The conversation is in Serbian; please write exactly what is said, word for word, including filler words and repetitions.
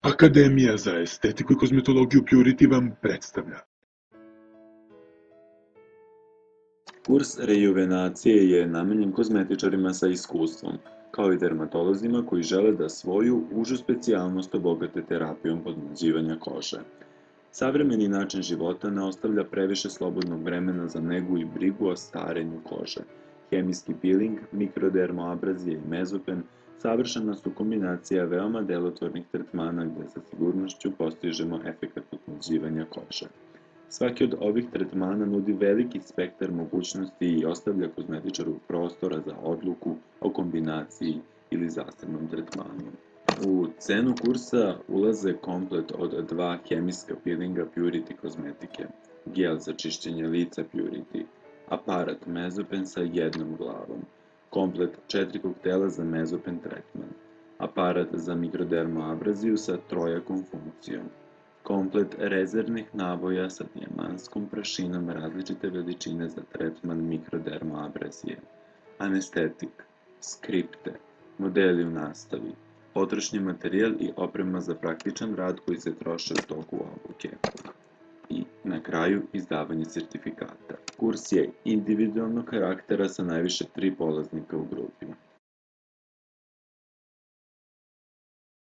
Akademija za estetiku i kozmetologiju Purity vam predstavlja. Kurs rejuvenacije je namenjen kozmetičarima sa iskustvom, kao i dermatolozima koji žele da svoju užu specijalnost obogate terapijom podmlađivanja kože. Savremeni način života ne ostavlja previše slobodnog vremena za negu i brigu o starenju kože. Hemijski peeling, mikrodermoabrazija i mezopen savršena su kombinacija veoma delotvornih tretmana gde sa sigurnošću postižemo efekat podmlađivanja kože. Svaki od ovih tretmana nudi veliki spektar mogućnosti i ostavlja kozmetičaru prostora za odluku o kombinaciji ili zasebnom tretmanu. U cenu kursa ulaze komplet od dva hemijska peelinga Purity kozmetike, gel za čišćenje lica Purity, aparat mezopen sa jednom glavom, komplet četiri koktela za mezopen tretman, aparat za mikrodermoabraziju sa trojakom funkcijom, komplet rezervnih naboja sa dijamanskom prašinom različite veličine za tretman mikrodermoabrazije, anestetik, skripte, modeli u nastavi, potrošni materijal i oprema za praktičan rad koji se troše u toku obuke. I, na kraju, izdavanje sertifikata. Kurs je individualnog karaktera sa najviše tri polaznika u grupi.